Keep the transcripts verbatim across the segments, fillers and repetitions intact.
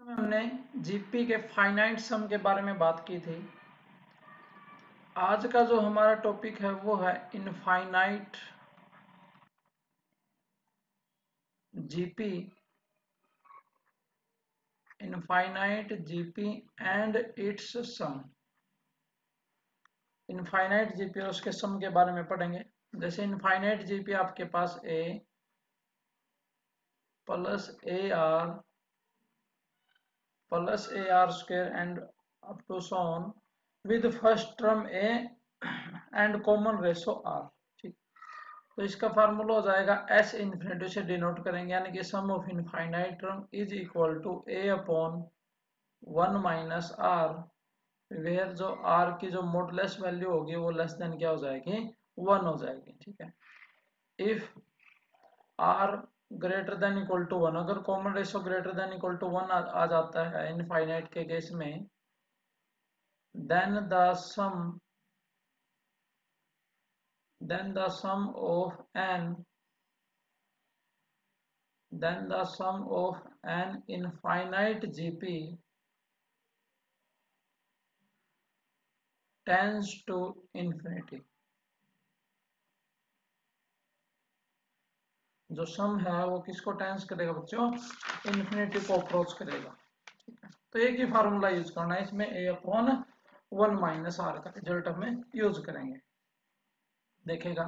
हमने जीपी के फाइनाइट सम के बारे में बात की थी। आज का जो हमारा टॉपिक है वो है infinite GP, infinite GP and its sum. Infinite GP और उसके सम के बारे में पढ़ेंगे। जैसे इनफाइनाइट जीपी आपके पास a plus A R plus A R square and up to so on with first term a and common ratio r. ठीक, तो इसका फार्मूला हो जाएगा एस इन्फिनिटी से डिनोट करेंगे, यानी कि sum of infinite term is equal to a upon one minus r, where जो आर की जो मॉडुलस वैल्यू होगी वो लेस देन क्या हो जाएगी, वन हो जाएगी। ठीक है, if r greater than equal to one, अगर common ratio greater than equal to one आ जाता है इनफाइनाइट के केस में, then the sum then the sum of n then the sum of an infinite gp tends to infinity। जो sum है वो किसको टेंस करेगा बच्चों, इन्फिनिटी को अप्रोच करेगा। ठीक है, तो एक ही फार्मूला यूज करना है इसमें, a upon one minus are का रिजल्ट हमें यूज करेंगे। देखेगा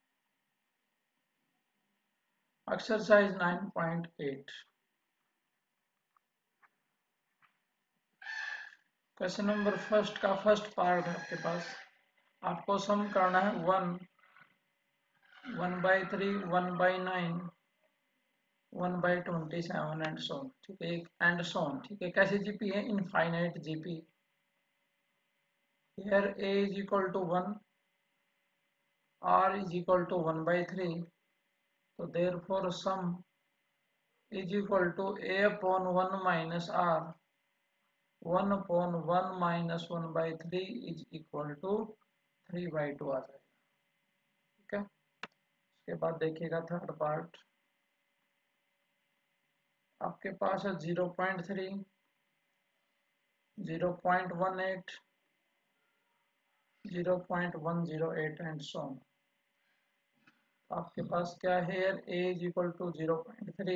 exercise nine point eight, question number first का फर्स्ट पार्ट है आपके पास। आपको सम करना है one one by three one by nine one by twenty seven and so on. ठीक है, एंड सोन। ठीक है, कैसी जीपी है, infinite GP. Here a is equal to one, are is equal to one by three, तो therefore sum is equal to a upon one minus are, one upon one minus one by three is equal to three by two आ जाएगा। ठीक है, उसके बाद देखिएगा third part आपके पास है zero point three, zero point one eight, zero point one zero eight and so on. आपके पास क्या है, a is equal to zero point three,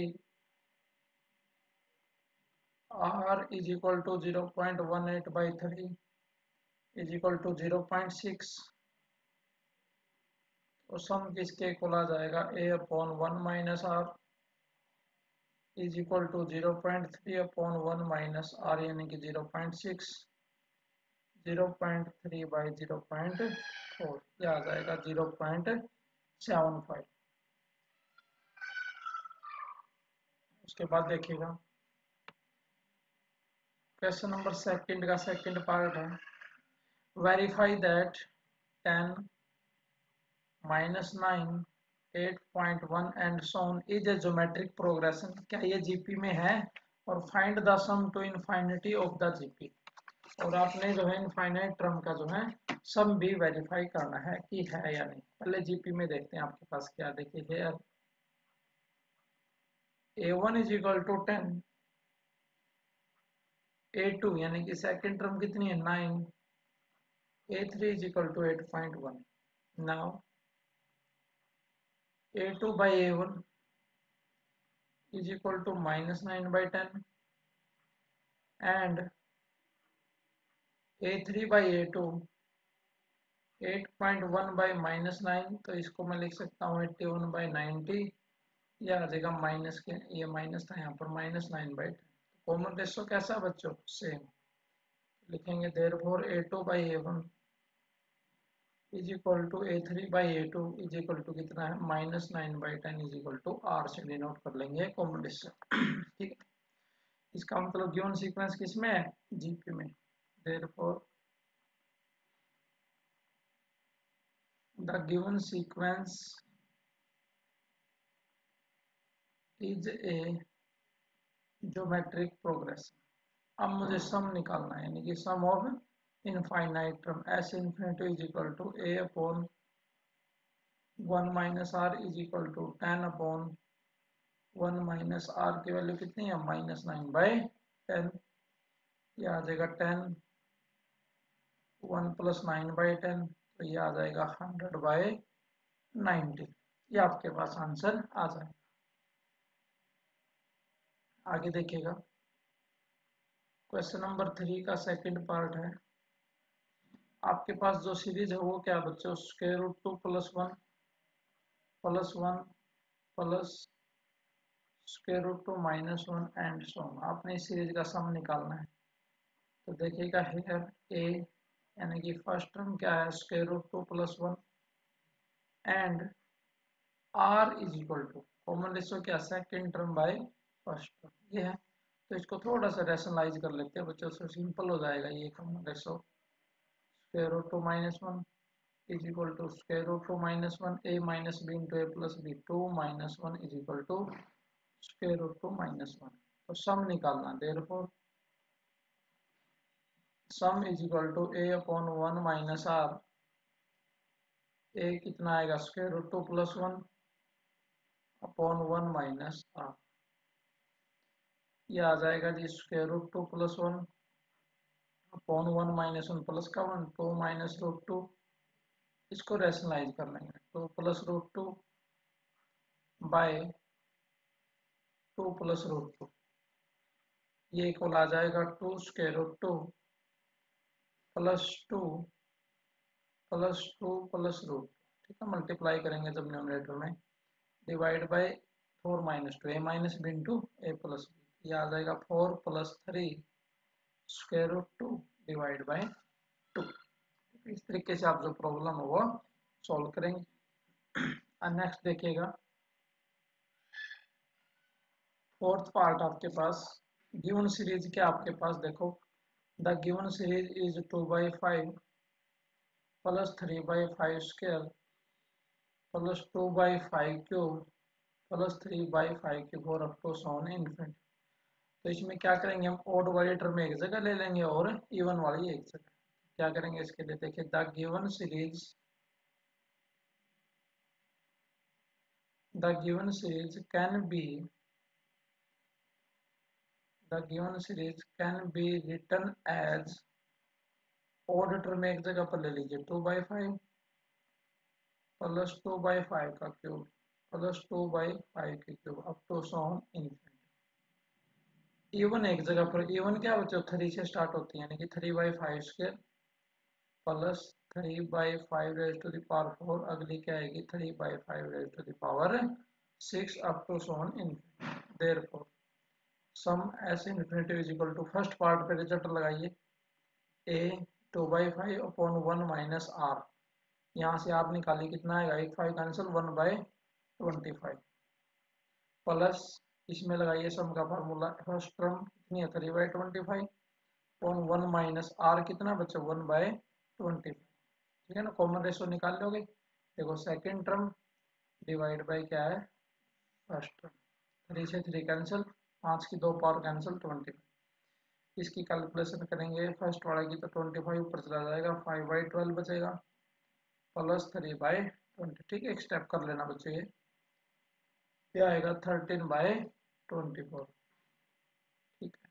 r is equal to zero point one eight by three is equal to zero point six. तो sum किसके इक्वल आ जाएगा, a upon one minus are is equal to zero point three upon one minus r, यानी कि zero point six, zero point three by zero point four, यह आ जाएगा जीरो पॉइंट सेवन फाइव। उसके बाद देखिएगा क्वेश्चन नंबर सेकंड का second part है, verify that ten minus nine eight point one and so on is a geometric progression. क्या ये जीपी में है, और find the sum to infinity of the GP. और आपने जो है इनफाइनाइट टर्म का जो है सम भी वेरीफाई करना है कि है या नहीं। पहले जीपी में देखते हैं आपके पास क्या, देखिए here a one is equal to ten, a two यानी कि सेकंड टर्म कितनी है nine, a three is equal to eight point one. Now a two by a one is equal to minus nine by ten and a three by a two eight point one by minus nine, तो इसको मैं लिख सकता हूँ eighty one by ninety, या आ जाएगा minus के, ये माइनस था यहाँ पर, minus nine by ten. Common ratio कैसा बच्चों, सेम। लिखेंगे therefore a two by a one is equal to a three by a two is equal to कितना है, minus nine by ten is equal to r से denote कर लेंगे common ratio. ठीक है, इसका मतलब गिवन सीक्वेंस किसमें है, जीपी में। Therefore the given sequence is a geometric progression. अब मुझे सम निकालना है, यानी कि sum of infinite term s infinity is equal to a upon one minus are is equal to ten upon one minus are की value कितनी है, minus nine by ten, ये आ जाएगा ten, one plus nine by ten, तो ये आ जाएगा हंड्रेड बाई नाइनटी। ये आपके पास आंसर आ जाएगा। आगे देखिएगा, क्वेश्चन नंबर थ्री का सेकंड पार्ट है। आपके पास जो सीरीज है वो क्या बच्चों, square root two plus one plus one plus square root two minus one and so on. आपने इस सीरीज का सम निकालना है। तो देखिएगा हेयर ए यानी कि फर्स्ट टर्म क्या है, square root two plus one and r is equal to common ratio क्या, second term by first term, ये है। तो इसको थोड़ा सा रैशनलाइज कर लेते हैं बच्चों, से सिंपल हो जाएगा ये common ratio. Square root two minus one is equal to square root two minus one a minus b into a plus b, two minus one is equal to square root two minus one. तो sum निकालना, therefore sum is equal to a upon one minus r. A कितना आएगा, square root two plus one upon one minus are, ये आ जाएगा जी square root two plus one upon one minus one plus का one, two minus root two, इसको rationalise कर लेंगे, two plus root two by two plus root two, ये equal आ जाएगा two square root two plus two plus two plus root, ठीक है, multiply करेंगे जब न्यूमरेटर में, divide by four minus two, A minus b into a plus b, ये आ जाएगा four plus three square root two divide by to. इस तरीके से आप जो प्रॉब्लम है वो सॉल्व करेंगे। नेक्स्ट देखिएगा, फोर्थ पार्ट आपके पास गिवन सीरीज क्या आपके पास देखो, the given series is two by five plus three by five square plus two by five cube plus three by five cube और अप टू सॉन इनफिनिटी। तो इसमें क्या करेंगे हम, ओड वाली टर्म एक जगह ले लेंगे और इवन वाली एक जगह। क्या करेंगे इसके लिए, देखिए the given series the given series can be the given series can be written as, odd term एक जगह पर ले लीजिए, two by five plus two by five का cube plus two by five की cube up to so on infinity. Even एक जगह पर, इवन क्या बच्चों, थ्री से स्टार्ट होती है, यानी कि three by five square plus three by five raise to the power four, अगली क्या आएगी, three by five raise to the power six up to so on infinity. Therefore sum S infinity is equal to, first part पे result लगाइए, A two by five upon one minus R, यहाँ से आप निकालिए कितना आएगा, एक five cancel, one by twenty five plus इसमें लगाइए सम का फार्मूला, फर्स्ट टर्म कितनी है, three by twenty five upon one minus R कितना बच्चा, वन बाई ट्वेंटी फाइव, ठीक है ना, कॉमन रेशियो निकाल लोगे। देखो सेकेंड टर्म डिवाइड बाई क्या है, फर्स्ट टर्म, थ्री से थ्री कैंसिल, पाँच की दो पावर कैंसिल, ट्वेंटी फाइव, इसकी कैलकुलेशन करेंगे फर्स्ट वाले की तो ट्वेंटी फाइव ऊपर चला जाएगा, फाइव बाई ट्वेल्व बचेगा प्लस थ्री बाई ट्वेंटी, ठीक है, एक स्टेप कर लेना बच्चे, ये क्या आएगा, थर्टीन बाई ट्वेंटी फोर, ठीक है।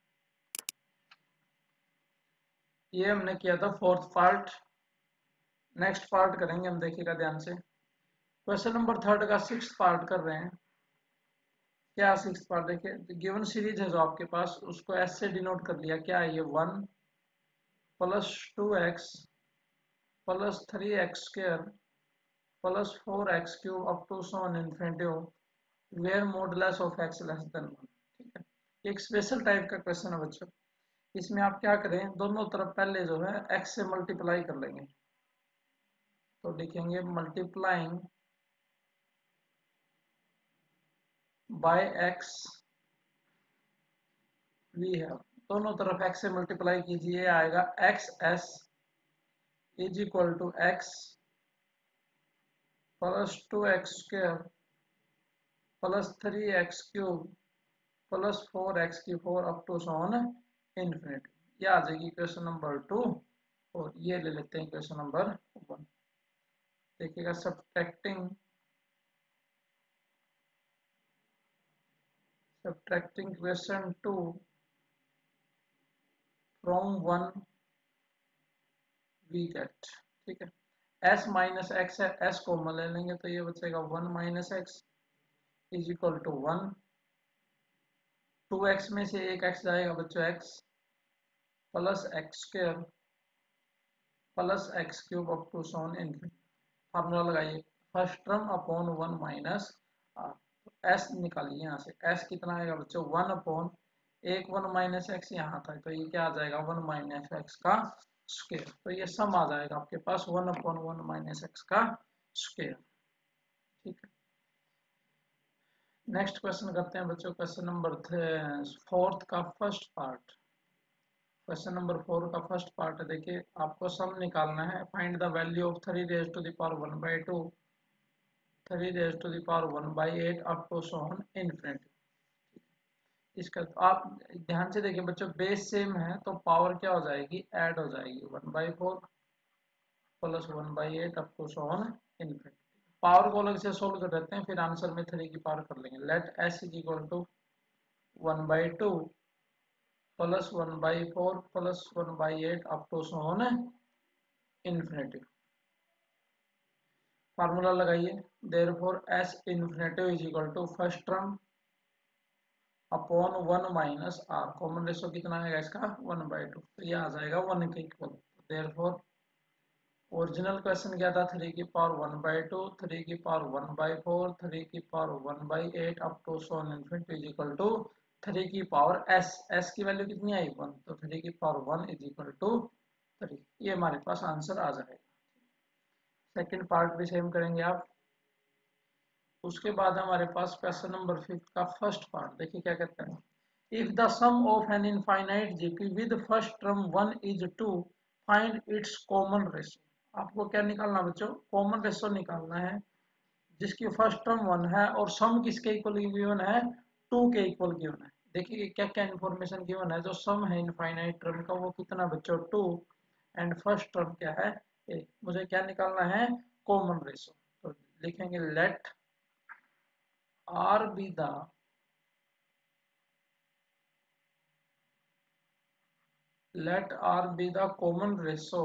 ये हमने किया था फोर्थ पार्ट। नेक्स्ट पार्ट करेंगे हम, देखिएगा ध्यान से, क्वेश्चन नंबर थर्ड का सिक्स पार्ट कर रहे हैं। क्या सिक्स पार्ट, देखिए गिवन सीरीज है जो आपके पास, उसको एस से डिनोट कर लिया, क्या है ये, one plus two X plus three X square plus four X cube up to so on infinity where modulus of X less than one, ठीक है। एक स्पेशल टाइप का क्वेश्चन है बच्चों, इसमें आप क्या करें, दोनों तरफ पहले जो है एक्स से मल्टीप्लाई कर लेंगे, तो लिखेंगे मल्टीप्लाइंग बाय एक्स वी है, दोनों तरफ x से मल्टीप्लाई कीजिए, आएगा X S is equal to X plus two X square plus three X cube plus four X की four up to so on infinity, ये आ जाएगी क्वेश्चन नंबर टू। और ये ले लेते हैं क्वेश्चन नंबर वन। देखिएगा subtracting subtracting question two from one we get, ठीक है। s माइनस एक्स है, s कॉमन ले लेंगे तो ये बचेगा one minus X is equal to one. Two X में से एक x जाएगा बच्चों x plus X square plus X cube up to so on infinity. Formula लगाइए, first term upon one minus R, S निकालिए यहाँ से, एस कितना आएगा बच्चों वन अपॉन एक, वन माइनस एक्स यहाँ था तो ये क्या आ जाएगा वन माइनस एक्स का स्क्वायर, तो ये सम आ जाएगा आपके पास one upon one minus X का स्क्वायर, ठीक है। नेक्स्ट क्वेश्चन करते हैं बच्चों, क्वेश्चन नंबर फोर्थ का first part. Question number four का फर्स्ट पार्ट है, देखिए आपको सम निकालना है, find the value of three raise to the power one by two, three raise to the power one by eight up to so on infinity. इसका तो आप ध्यान से देखिए बच्चों, बेस सेम है तो पावर क्या हो जाएगी, ऐड हो जाएगी, one by four plus one by eight up to so on infinity. Power को अलग से सोल्व कर देते हैं, फिर आंसर में थ्री की पावर कर लेंगे। Let S is equal to one by two plus one by four plus one by eight up to so on infinity. Formula लगाइए, therefore S infinity is equal to first term upon one minus R, common ratio कितना आएगा इसका one by to, तो ये आ जाएगा one के equal. Therefore original question क्या था, थ्री की power one by two, three की power one by four, three की power one by eight up to so on infinity is equal to three की पावर एस, एस की value कितनी आई one, तो थ्री की power one is equal to three, ये हमारे पास आंसर आ जाएगा। सेकंड पार्ट भी सेम करेंगे आप। उसके बाद हमारे पास क्वेश्चन नंबर फिफ्थ का फर्स्ट पार्ट, देखिए क्या कहते हैं, if the sum of an infinite GP with first term one is two, find its common ratio. आपको क्या निकालना बच्चों, कॉमन रेशो निकालना है जिसकी फर्स्ट टर्म वन है और सम किसके इक्वल गिवन है, टू के इक्वल गिवन है। देखिए क्या क्या इन्फॉर्मेशन गिवन है, जो सम है इनफाइनाइट टर्म का वो कितना बच्चों टू, एंड फर्स्ट टर्म क्या है ए, मुझे क्या निकालना है कॉमन रेशो। तो लिखेंगे let R be the let R be the common ratio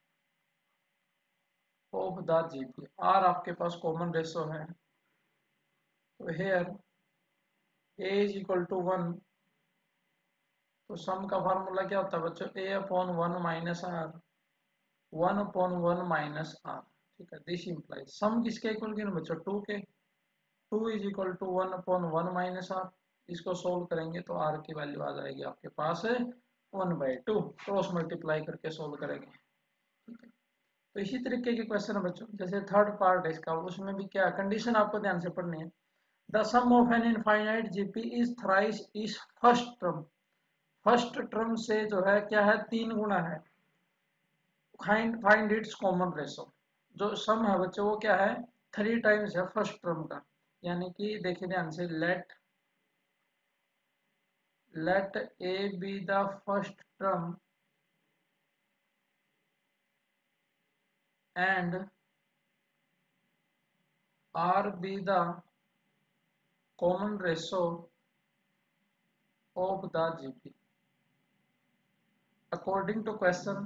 of the G P। R आपके पास कॉमन रेशो है, तो here A is equal to one, तो सम का फार्मूला क्या होता है बच्चों, A upon one minus are, one upon one minus R, ठीक है। दिस इंप्लाइज सम किसके इक्वल गिवन बच्चों, टू के, two is equal to one upon one minus R. इसको सोल्व करेंगे तो आर की वैल्यू आ जाएगी आपके पास one by two, cross multiply करके सोल्व करेंगे, ठीक है। तो इसी तरीके के क्वेश्चन है बच्चों, जैसे थर्ड पार्ट है इसका, उसमें भी क्या कंडीशन आपको ध्यान से पढ़नी है। The sum of an infinite GP is thrice is first term, first term से जो है क्या है तीन गुना है, find find its common ratio. जो सम है बच्चों वो क्या है थ्री टाइम्स है फर्स्ट टर्म का, यानी कि देखिए ध्यान से, let let A be the first term and R be the common ratio of the G P। According to question,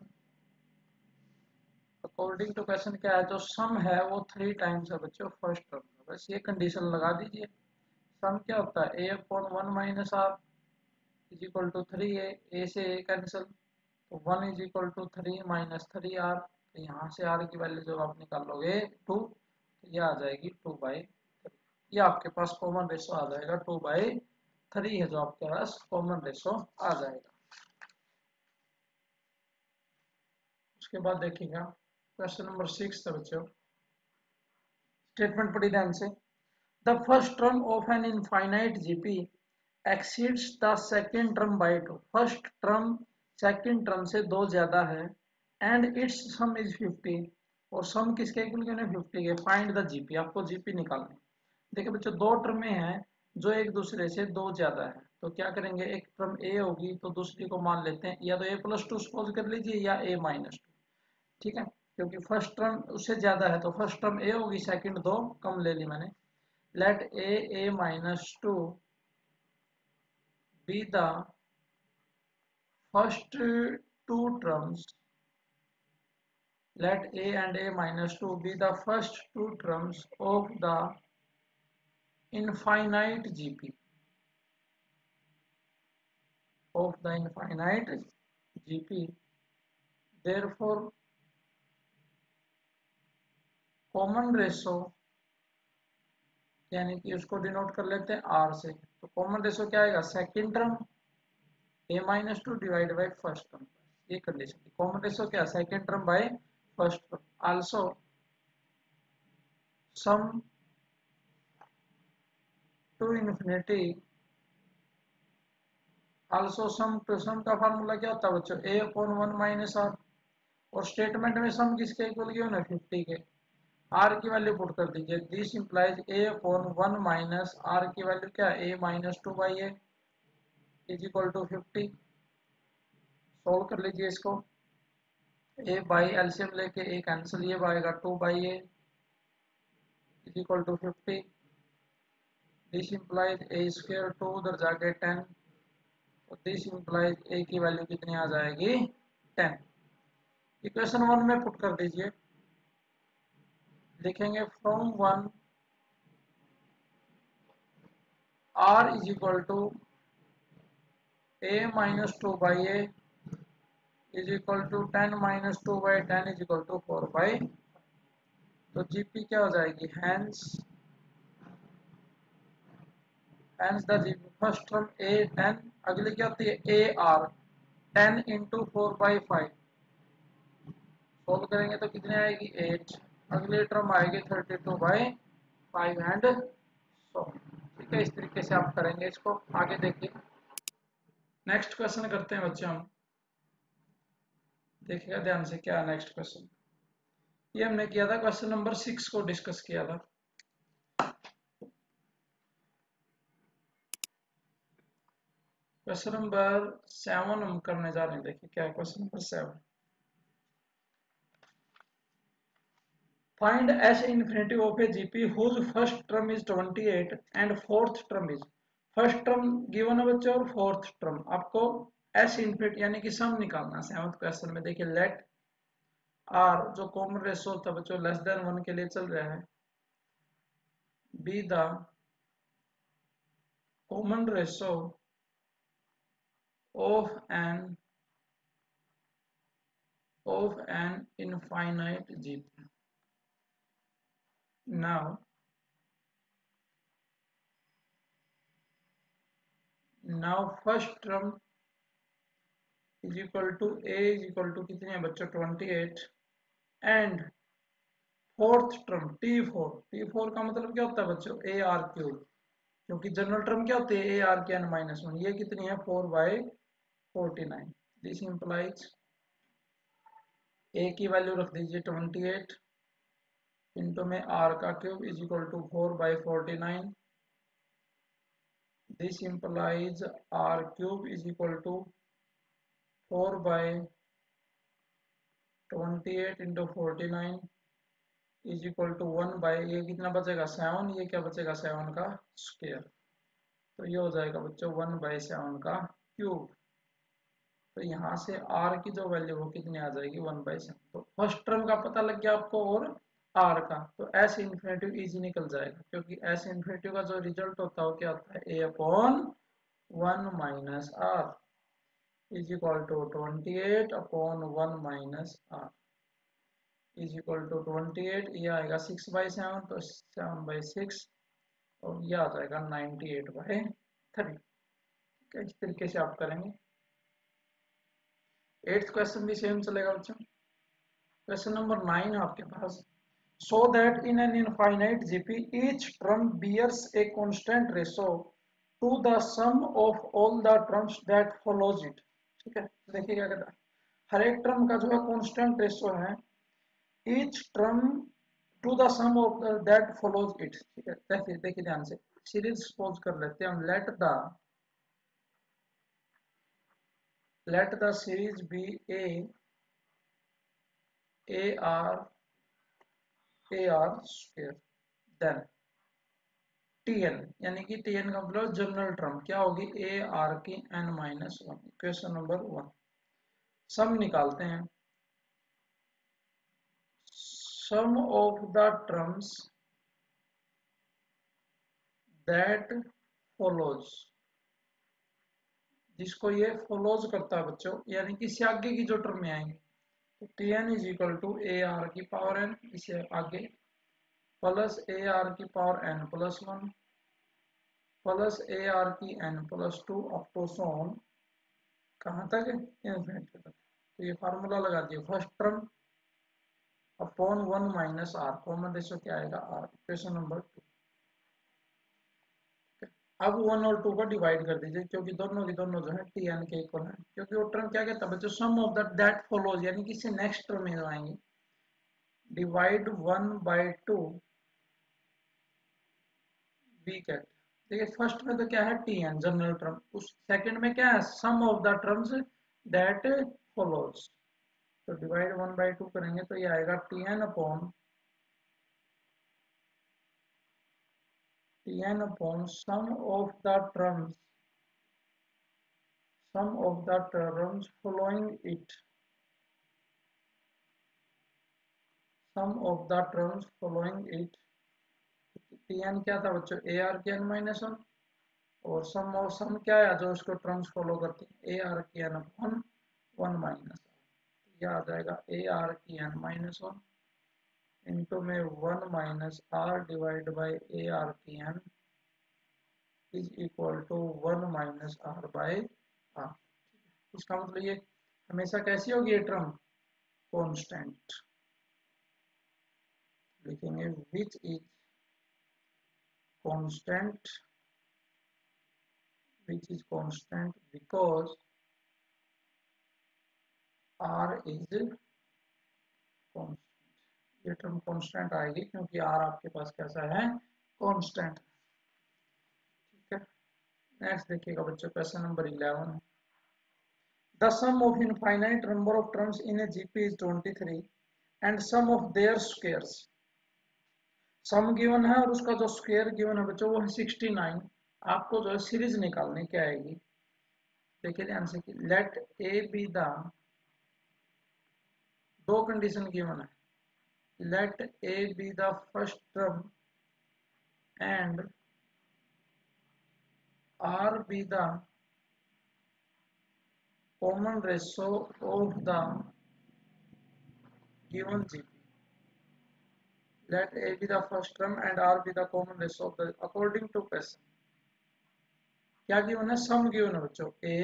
according to question क्या है, जो सम है वो थ्री टाइम्स है बच्चों फर्स्ट टर्म का, बस ये कंडीशन लगा दीजिए। सम क्या होता है, A upon one minus are is equal to three, A A से ए कैंसिल, तो one is equal to three minus three R, तो यहाँ से आर की वैल्यू जब आप निकालोगे टू, तो ये आ जाएगी टू बाई थ्री, ये आपके पास कॉमन रेशो आ जाएगा, टू बाई थ्री है जो आपके पास कॉमन रेशो आ जाएगा। उसके बाद देखिएगा क्वेश्चन नंबर सिक्स है बच्चों, स्टेटमेंट पढ़ी ध्यान से, the first term of an infinite GP exceeds the second term by two, first term second term से दो ज्यादा है, and its sum is fifty, और सम किसके इक्वल है फिफ्टी के, फाइंड द जीपी, आपको जीपी निकालना है। देखिए बच्चों दो टर्में हैं जो एक दूसरे से दो ज्यादा है, तो क्या करेंगे, एक टर्म ए होगी तो दूसरी को मान लेते हैं या तो ए प्लस टू सपोज कर लीजिए या ए माइनस टू, ठीक है, क्योंकि फर्स्ट टर्म उससे ज्यादा है तो फर्स्ट टर्म ए होगी, सेकंड दो कम ले ली मैंने। Let A A minus two be the first two terms, let a and a minus two be the first two terms of the infinite G P, of the infinite G P. Therefore common ratio, यानी कि उसको denote कर लेते हैं are से, तो common ratio क्या आएगा, second term A minus two divide by first term, ये कंडीशन थी। कॉमन रेशो क्या, second term by first term. Also sum to infinity, also sum to, sum का फार्मूला क्या होता है बच्चों, A upon one minus R, और statement में सम किसके इक्वल गिवन है, फिफ्टी के। आर की वैल्यू पुट कर दीजिए, this implies A upon one minus are की वैल्यू क्या है, ए minus two by A is equal to fifty. Solve कर लीजिए इसको, ए बाई एलसीएम लेके ए कैंसिल, ये आएगा two by A is equal to fifty. This implies A square two उधर जाके टेन, तो दिस इंप्लाइज ए की वैल्यू कितनी आ जाएगी, टेन। इक्वेशन वन में पुट कर दीजिए, लिखेंगे from one are is equal to A minus two by A is equal to ten minus two by ten is equal to four by, तो GP क्या हो जाएगी, hence hence the GP first term A ten, अगली क्या होती है A R, ten into four by five, solve करेंगे तो कितनी आएगी एट, अगली टर्म आएगी thirty two by five and so. ठीक है, इस तरीके से आप करेंगे इसको। आगे देखिए, नेक्स्ट क्वेश्चन करते हैं बच्चे हम, देखिएगा ध्यान से क्या नेक्स्ट क्वेश्चन। ये हमने किया था, क्वेश्चन नंबर सिक्स को डिस्कस किया था। क्वेश्चन नंबर सेवन हम करने जा रहे हैं, देखिए क्या है question number seven. Find S infinity of a GP whose first term is twenty eight and fourth term is, first term given है बच्चों और फोर्थ टर्म आपको एस इन्फिनिटी यानी कि सम निकालना है। सेवंथ क्वेश्चन में देखिए, लेट आर जो कॉमन रेशो होता है बच्चों लेस देन वन के लिए चल रहा है, be the common ratio of an of an infinite G P. Now now first term is equal to a is equal to कितनी है बच्चों twenty eight, and fourth term T four, T four का मतलब क्या होता है बच्चों A R cube, क्योंकि जनरल टर्म क्या होती है ए आर के एन माइनस वन, ये कितनी है four by forty nine. This implies A की वैल्यू रख दीजिए ट्वेंटी एट इंटू में आर का cube is equal to four by forty nine. This implies r cube is equal to four by twenty-eight into forty-nine is equal to one by, ये कितना बचेगा seven, ये क्या बचेगा सेवन का square, तो ये हो जाएगा बच्चों वन बाई सेवन का क्यूब। तो यहाँ से r की जो वैल्यू वो कितनी आ जाएगी वन बाई सेवन। तो फर्स्ट टर्म का पता लग गया आपको और r का, तो s इन्फिनेटिव इजी निकल जाएगा, क्योंकि s इन्फिनेटिव का जो रिजल्ट होता है वो क्या होता है a upon one minus are is equal to twenty eight upon one minus are is equal to twenty eight, ये आएगा सिक्स बाई सेवन, तो सेवन बाई सिक्स, और ये आ जाएगा नाइन्टी एट बाई थ्री। इस तरीके से आप करेंगे। एट्थ क्वेश्चन भी सेम चलेगा बच्चों। क्वेश्चन नंबर नाइन है आपके पास, so that in an infinite G P each term bears a constant ratio to the sum of all the terms that follows it। ठीक है, देखिए क्या कहता है, हर एक टर्म का जो है कांस्टेंट रेशियो है, each term to the sum of the, that follows it। ठीक है, देखिए देखिए ध्यान से, सीरीज सपोज कर लेते हैं हम, let the let the series be a a r a r square, then tn, यानी कि tn का मतलब जनरल टर्म क्या होगी ए आर की N minus one. Question number one, sum निकालते हैं। Sum of the terms that follows, जिसको ये फॉलोज करता है बच्चों, यानी कि इससे आगे की जो टर्म आएंगे, तो T N is equal to A R की पावर एन, इसे आगे प्लस ए आर की power N plus one plus ए आर की N plus two up to so on, कहाँ तक है, इन्फिनिटी तक। तो ये फार्मूला लगा दिए, first term upon one minus R, common ratio क्या आएगा आर, इक्वेशन नंबर टू। अब वन और टू को डिवाइड कर दीजिए, क्योंकि दोनों की दोनों जो है टी एन के इक्वल है, क्योंकि वो टर्म क्या कहता है बच्चों, sum of that that follows, यानी कि इससे नेक्स्ट टर्म में आएंगे, divide one by two we get. देखिए फर्स्ट में तो क्या है टी एन जनरल टर्म, उस सेकंड में क्या है sum of the terms that follows, तो डिवाइड वन बाई टू करेंगे तो ये आएगा T N upon T N upon sum of the terms sum of the terms following it, sum of the terms following it, tn क्या था बच्चों, A R की N minus one, और sum और सम क्या है जो उसको टर्म्स फॉलो करती है, ए आर की एन अपॉन वन माइनस, ये आ जाएगा ए आर की एन माइनस वन इंटू में one minus R divide by A R की N is equal to one minus R by R. इसका मतलब ये हमेशा कैसी होगी ये टर्म, कांस्टेंट लिखेंगे, which is constant, which is constant because R is constant, ये टर्म कांस्टेंट आएगी क्योंकि आर आपके पास कैसा है, कांस्टेंट। ठीक है, नेक्स्ट देखिएगा बच्चों, question number eleven, the sum of infinite number of terms in a GP is twenty three and sum of their squares, sum given है और उसका जो स्क्वायर गिवन है बच्चों वो है सिक्सटी नाइन। आपको जो है सीरीज निकालने की आएगी, देखिए ध्यान से कि लेट ए बी द, दो कंडीशन गिवन है, let A be the first term and R be the common ratio of the given GP, let A be the first term and R be the common ratio of the, according to question क्या given है, sum given है बच्चों, A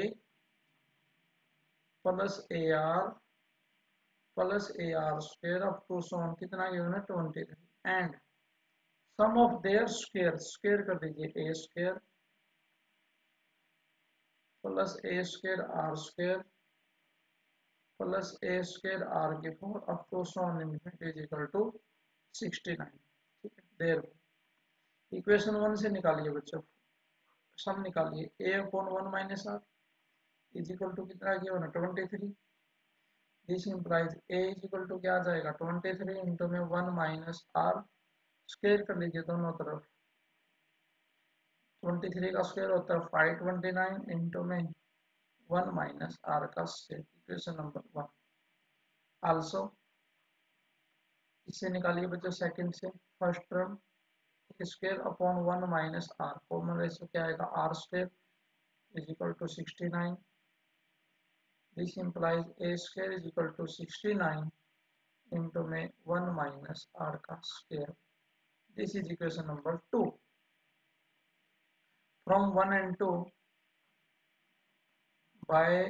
plus A R plus A R square up to so on, कितना given है twenty three, and sum of their square, square कर दीजिए A square plus A square R square plus A square R की four up to so on infinity is equal to sixty nine. ठीक है, there equation one से निकालिए बच्चों, sum निकालिए, A upon one minus are is equal to कितना given है twenty three, this implies A is equal to क्या आ जाएगा ट्वेंटी थ्री इंटू में वन माइनस आर, स्क्वायर कर लीजिए दोनों तरफ, ट्वेंटी थ्री का स्क्वायर होता है फाइव ट्वेंटी नाइन इंटू में वन माइनस आर का square, equation number one. Also इससे निकालिए बच्चों सेकंड से, first term square upon one minus R, common ratio क्या आएगा R square is equal to sixty nine, this implies A square is equal to sixty nine into में one minus are का square, this is equation number two. From one and two by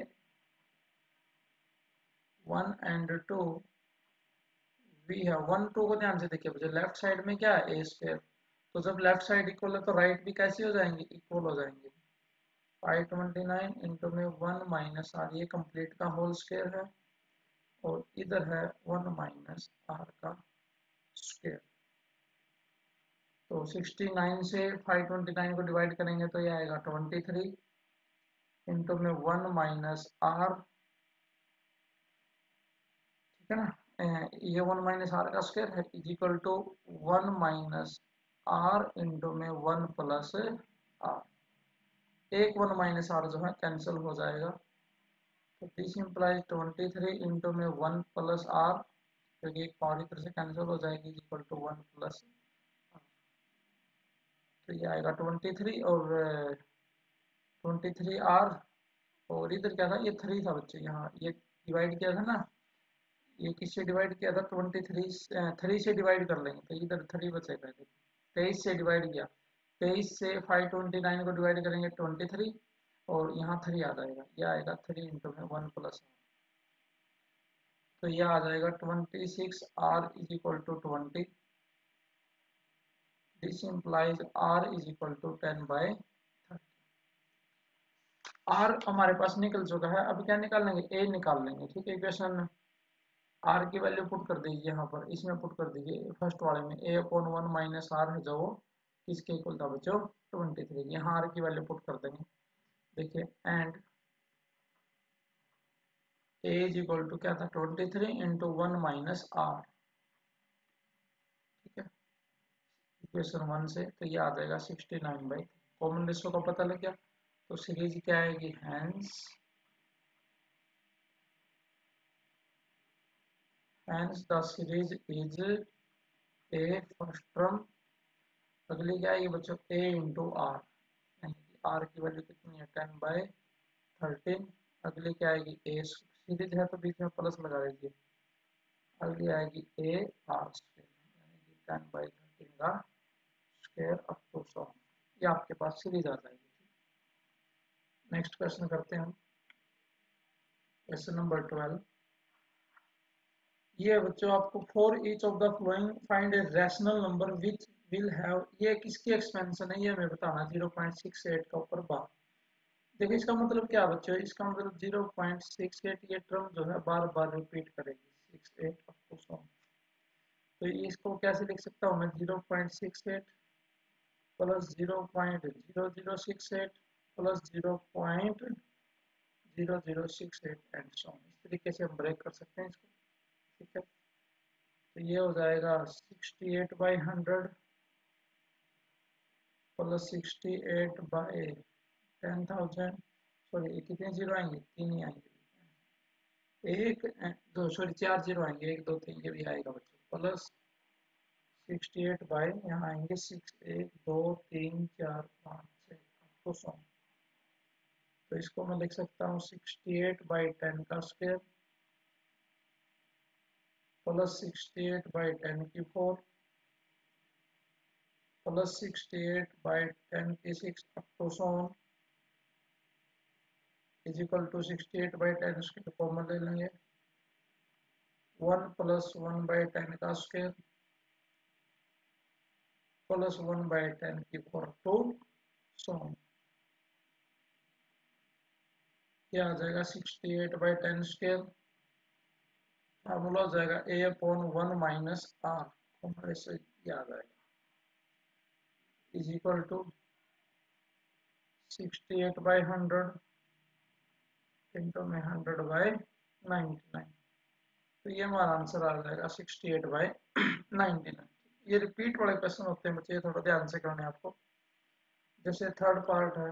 one and to we है, one two को ध्यान से देखिए बच्चों, left side में क्या है ए स्क्वायर, तो जब लेफ्ट साइड इक्वल है तो राइट भी कैसे हो जाएंगे, इक्वल हो जाएंगे, फाइव ट्वेंटी नाइन इंटू में वन माइनस आर, ये कंप्लीट का होल स्क्वायर है, और इधर है वन माइनस आर का स्क्वायर, तो सिक्सटी नाइन से फाइव ट्वेंटी नाइन को डिवाइड करेंगे तो ये आएगा ट्वेंटी थ्री इंटू में वन माइनस आर, ठीक है ना, ये वन माइनस आर का स्क्वायर है is equal to one minus R into में वन प्लस आर, एक वन माइनस आर जो है कैंसिल हो जाएगा, तो this implies twenty three into में वन प्लस आर, क्योंकि एक पावर इधर से कैंसिल हो जाएगी, इक्वल टू वन प्लस, तो ये आएगा ट्वेंटी थ्री और ट्वेंटी थ्री आर, और इधर क्या था, ये थ्री था बच्चे, यहाँ ये डिवाइड किया था ना, ये किससे डिवाइड किया था, ट्वेंटी थ्री थ्री से डिवाइड कर लेंगे तो इधर थ्री बचेगा, तेईस से डिवाइड किया, तेईस से फाइव ट्वेंटी नाइन को डिवाइड करेंगे ट्वेंटी थ्री, और यहाँ थ्री आ जाएगा, ये आएगा थ्री इंटू में वन प्लस, तो ये आ जाएगा twenty six R is equal to twenty, this implies R is equal to ten by thirty. R हमारे पास निकल चुका है, अब क्या निकाल लेंगे, ए निकाल लेंगे, ठीक है, इक्वेशन में आर की वैल्यू पुट कर दीजिए, यहाँ पर इसमें पुट कर दीजिए, फर्स्ट वाले में A upon one minus R है जो वो किसके इक्वल था बच्चों, ट्वेंटी थ्री, यहाँ आर की वैल्यू पुट कर देंगे, देखिए and A is equal to क्या था, twenty three into one minus R, ठीक है, इक्वेशन वन से, तो ये आ जाएगा sixty nine by, common ratio का पता लग गया, तो सीरीज क्या आएगी, hence hence the series is A first term, अगली क्या आएगी बच्चों, ए इंटू आर, यानी कि आर की वैल्यू कितनी है, टेन बाई थर्टीन, अगली क्या आएगी, ए सीरीज है तो बीच में प्लस लगा दीजिए, अगली आएगी ए आर स्क्वायर, यानी कि टेन बाई थर्टीन का स्क्वायर अप टू सौ, ये आपके पास सीरीज आ जाएगी। नेक्स्ट क्वेश्चन करते हैं हम, क्वेश्चन नंबर ट्वेल्व, ये बच्चों आपको for each of the following find a rational number which will have, ये किसकी एक्सपेंशन है ये हमें बताना, ज़ीरो पॉइंट सिक्स एट का ऊपर बार, देखिए इसका मतलब क्या बच्चों, इसका मतलब ज़ीरो पॉइंट सिक्स एट ये टर्म जो है बार बार रिपीट करेगी, six eight up to so, तो इसको कैसे लिख सकता हूँ मैं, zero point six eight plus zero point zero zero six eight plus zero point zero zero six eight and so, इस तरीके से हम ब्रेक कर सकते हैं इसको, ठीक है, तो ये हो जाएगा sixty eight by hundred plus sixty eight by ten thousand, sorry कितने जीरो आएंगे, तीन ही आएंगे, एक दो सॉरी चार जीरो आएंगे, एक दो तीन ये भी आएगा बच्चों, प्लस सिक्सटी एट बाई यहाँ आएंगे सिक्स, एक दो तीन चार पाँच छः आपको सौ, तो इसको मैं लिख सकता हूँ सिक्सटी एट बाई टेन का square plus sixty eight by ten की four plus sixty eight by ten की six up to so is equal to sixty eight by ten square common ले लेंगे, one plus one by ten का square plus one by ten की four to so, क्या आ जाएगा sixty eight by ten square, formula हो जाएगा A upon one minus R, common से ये आ जाएगा, is equal to sixty eight by hundred into में हंड्रेड बाई नाइन्टी नाइन, तो ये हमारा आंसर आ जाएगा sixty eight by ninety nine. ये रिपीट वाले क्वेश्चन होते हैं बच्चे, ये थोड़ा ध्यान से करने आपको, जैसे थर्ड पार्ट है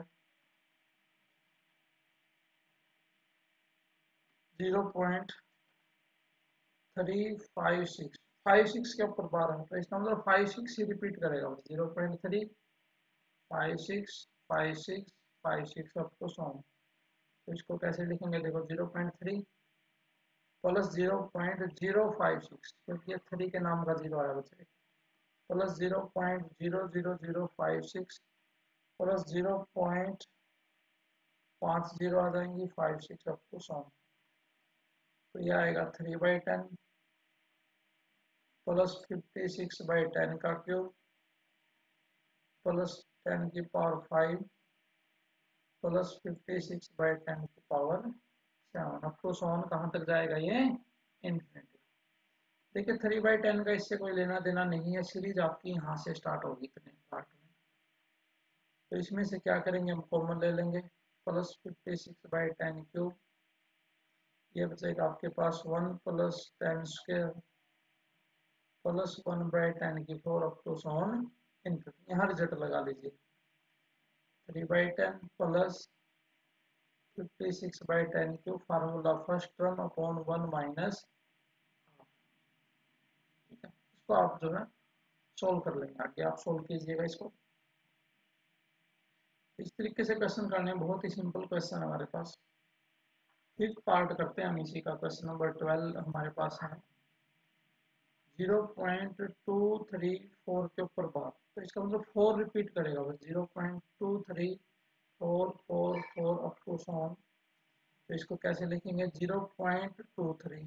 zero point three five six, five six के ऊपर बार है तो इसका मतलब फाइव सिक्स ही रिपीट करेगा, zero point three five six five six five six up to so, तो इसको कैसे लिखेंगे, देखो zero point three plus zero point zero five six, क्योंकि ये थ्री के नाम का जीरो आया बच्चे, plus zero point zero zero zero five six plus zero point पाँच जीरो आ जाएंगी five six up to so, तो यह आएगा three by ten plus fifty six by ten का क्यूब प्लस टेन की power five plus fifty six by ten की power seven up to seven, कहाँ तक जाएगा ये, इन्फिनिटी। देखिए थ्री बाई टेन का इससे कोई लेना देना नहीं है, सीरीज आपकी यहाँ से स्टार्ट होगी इतने पार्ट में, तो इसमें से क्या करेंगे हम कॉमन ले लेंगे, plus fifty six by ten cube, ये बचेगा आपके पास one plus ten square plus one by ten की four up to seven infinity, यहाँ रिजल्ट लगा लीजिए, three by ten plus fifty six by ten cube formula first term upon one minus, ठीक है। इसको आप जो है सोल्व कर लेंगे, आगे आप सोल्व कीजिएगा इसको। इस तरीके से क्वेश्चन करने हैं, बहुत ही सिंपल क्वेश्चन हमारे पास। फिफ्थ पार्ट करते हैं हम इसी का, क्वेश्चन नंबर ट्वेल्व हमारे पास है zero point two three four के ऊपर बार, तो इसका मतलब फोर रिपीट करेगा बस, zero point two three four four four up to so on. तो इसको कैसे लिखेंगे, zero point two three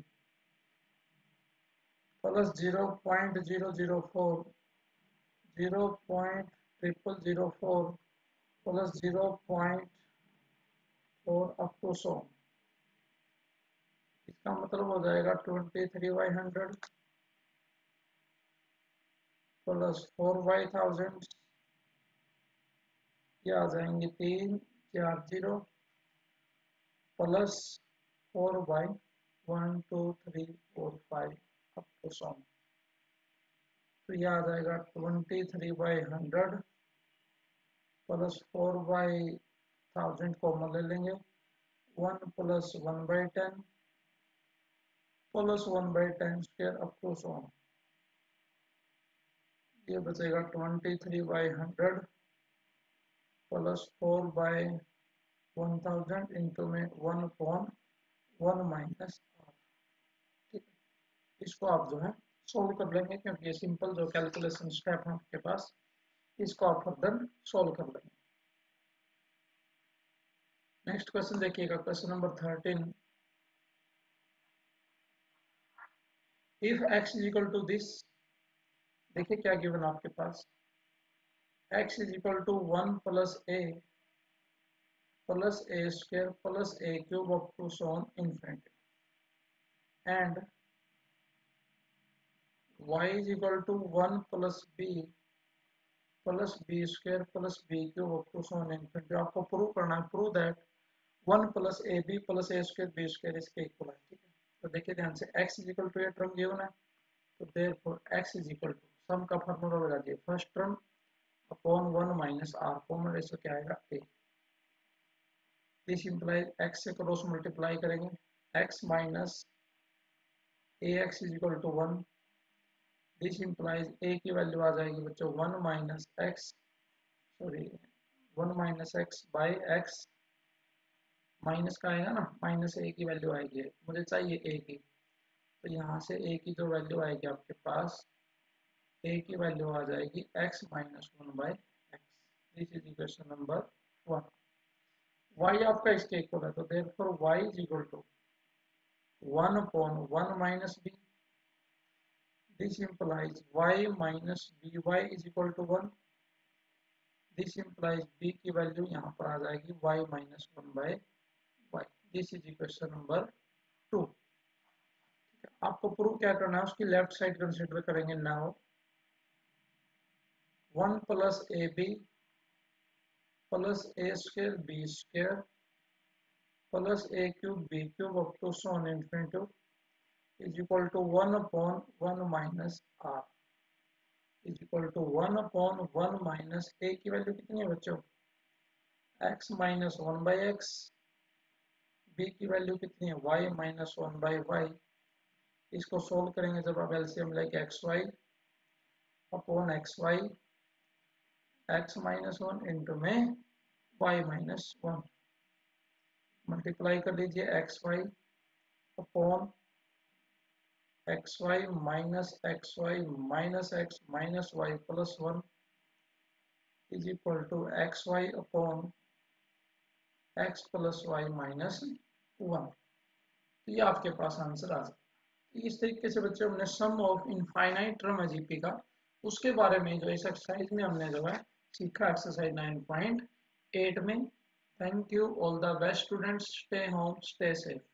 plus zero point zero zero four, zero point triple zero four plus zero point four up to so. इसका मतलब हो जाएगा twenty three by hundred plus four by thousand, ये आ जाएंगे तीन चार zero plus four by one two three four five up to सो। तो ये आ जाएगा twenty three by hundred plus four by thousand common ले लेंगे, one plus one by ten plus one by ten square up to so. ये बचेगा twenty three by hundred plus four by one thousand into में one point one minus R, ठीक है। इसको आप जो है सोल्व कर लेंगे, क्योंकि ये सिंपल जो कैलकुलेशन स्टेप है आपके पास, इसको आप फर्दर सोल्व कर लेंगे। नेक्स्ट क्वेश्चन देखिएगा, question number thirteen. If x is equal to this, देखिए क्या गिवन आपके पास, x is equal to one plus a plus A square plus a cube up to so on infinity, and y is equal to one plus b plus b square plus b cube up to so on infinity. आपको prove करना है, prove that one plus a b plus A square b square इसके equal है, ठीक है। तो देखिए ध्यान से, x इज इक्वल टू ये टर्म गिवन है, तो therefore x is equal to, sum का फार्मूला लगा दिए, first term upon one minus R, common ratio क्या आएगा a, दिस इंप्लाइज x से क्रॉस मल्टीप्लाई करेंगे, x minus ax is equal to one, this implies a की value आ जाएगी बच्चों one minus x, sorry one minus x by x, minus का आएगा ना, माइनस ए की वैल्यू आएगी, मुझे चाहिए ए की, तो यहाँ से ए की जो वैल्यू आएगी आपके पास, ए की वैल्यू आ जाएगी x minus one by x, this is equation number one. y आपका इसके इक्वल है, तो therefore y is equal to one upon one minus b, this implies y minus b y is equal to one, this implies b की value यहाँ पर आ जाएगी y minus one by y, this is equation number two. आपको prove क्या करना है, उसकी लेफ्ट साइड कंसीडर करेंगे now, one plus a b plus A square b square plus a cube b cube up to so on infinity is equal to one upon one minus are, is equal to one upon one minus a की value कितनी है बच्चों, x minus one by x, b की value कितनी है y minus one by y. इसको solve करेंगे जब आप एलसीएम लेके x y upon x y, x minus one into में वाई माइनस वन, मल्टीप्लाई कर लीजिए x y upon x y minus x y minus x minus y plus one is equal to x y upon x plus y minus one. तो ये आपके पास answer आ जाए। इस तरीके से बच्चे हमने सम ऑफ इनफाइनाइट टर्म है जीपी का, उसके बारे में जो इस एक्सरसाइज में हमने जो है सीखा, एक्सरसाइज नाइन पॉइंट एट में। Thank you, all the best students, stay home stay safe.